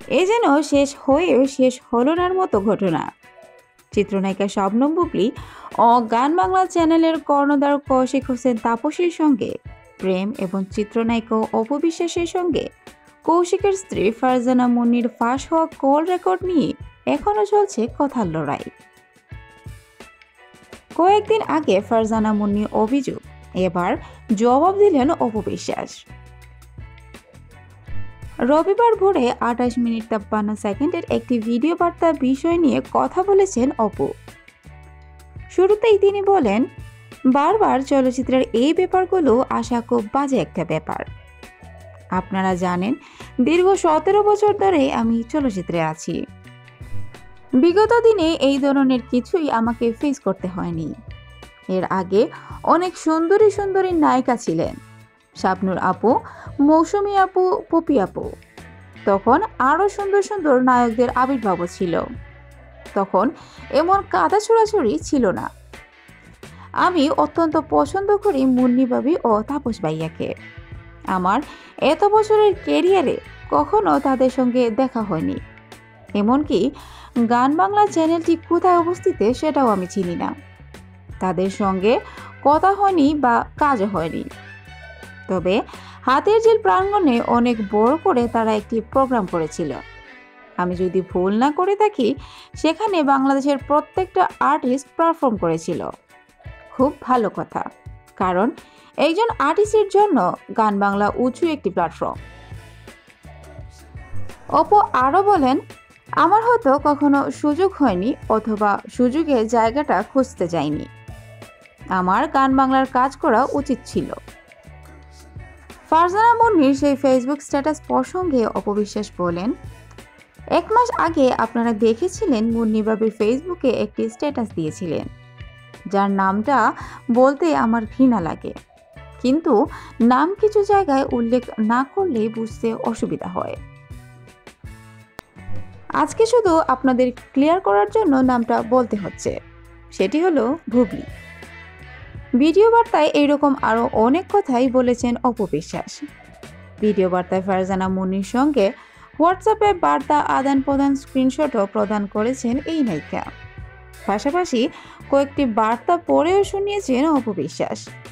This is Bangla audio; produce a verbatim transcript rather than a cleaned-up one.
এ যেন শেষ হয়েও শেষ হলো নার মতো ঘটনা। চিত্রনায়িকা শবনম বুবলী ও গান বাংলা চ্যানেলের কর্ণধার কৌশিক হোসেন তাপসীর সঙ্গে প্রেম এবং চিত্রনায়িকা অপু বিশ্বাসের সঙ্গে কৌশিকের স্ত্রী ফারজানা মুন্নির ফাঁস হওয়া কল রেকর্ড নিয়ে এখনো চলছে কথার লড়াই। কয়েকদিন আগে ফারজানা মুন্নির অভিযোগ, এবার জবাব দিলেন অপু বিশ্বাস। রবিবার ভোরে আঠাশ মিনিট তেপ্পান্ন সেকেন্ডের একটি ভিডিও বার্তা বিষয় নিয়ে কথা বলেছেন অপু। শুরুতেই তিনি বলেন, বারবার চলচ্চিত্রের এই ব্যাপারগুলো আসা খুব বাজে একটা ব্যাপার। আপনারা জানেন দীর্ঘ সতেরো বছর ধরে আমি চলচ্চিত্রে আছি। বিগত দিনে এই ধরনের কিছুই আমাকে ফেস করতে হয়নি। এর আগে অনেক সুন্দরী সুন্দরী নায়িকা ছিলেন, শাবনূর আপু, মৌসুমী আপু, পপি আপু। তখন আরও সুন্দর সুন্দর নায়কদের আবির্ভাবও ছিল। তখন এমন কাদা ছোড়াছুড়ি ছিল না। আমি অত্যন্ত পছন্দ করি মুন্নি ভাবি ও তাপস ভাইয়াকে। আমার এত বছরের ক্যারিয়ারে কখনো তাদের সঙ্গে দেখা হয়নি। এমনকি গান বাংলা চ্যানেলটি কোথায় অবস্থিত সেটাও আমি চিনি না। তাদের সঙ্গে কথা হয়নি বা কাজ হয়নি। তবে হাতের ঝিল প্রাঙ্গণে অনেক বড় করে তারা একটি প্রোগ্রাম করেছিল। আমি যদি ভুল না করে থাকি, সেখানে বাংলাদেশের প্রত্যেকটা আর্টিস্ট পারফর্ম করেছিল। খুব ভালো কথা, কারণ একজন আর্টিস্টের জন্য গান বাংলা উঁচু একটি প্ল্যাটফর্ম। অপু আরও বলেন, আমার হয়তো কখনো সুযোগ হয়নি অথবা সুযোগের জায়গাটা খুঁজতে যাইনি। আমার গান বাংলার কাজ করা উচিত ছিল। ফারজানা মুন্নির সেই ফেসবুক স্ট্যাটাস প্রসঙ্গে অপু বিশ্বাস বলেন, এক মাস আগে আপনারা দেখেছিলেন মুন্নি বাবির ফেসবুকে একটি স্ট্যাটাস দিয়েছিলেন, যার নামটা বলতে আমার ঘৃণা লাগে, কিন্তু নাম কিছু জায়গায় উল্লেখ না করলে বুঝতে অসুবিধা হয়। আজকে শুধু আপনাদের ক্লিয়ার করার জন্য নামটা বলতে হচ্ছে, সেটি হলো বুবলী। ভিডিও বার্তায় এইরকম আরও অনেক কথাই বলেছেন অপু বিশ্বাস। ভিডিও বার্তায় ফারজানা মুন্নির সঙ্গে হোয়াটসঅ্যাপে বার্তা আদান প্রদান স্ক্রিনশটও প্রদান করেছেন এই নায়িকা। পাশাপাশি কয়েকটি বার্তা পড়েও শুনিয়েছেন অপু বিশ্বাস।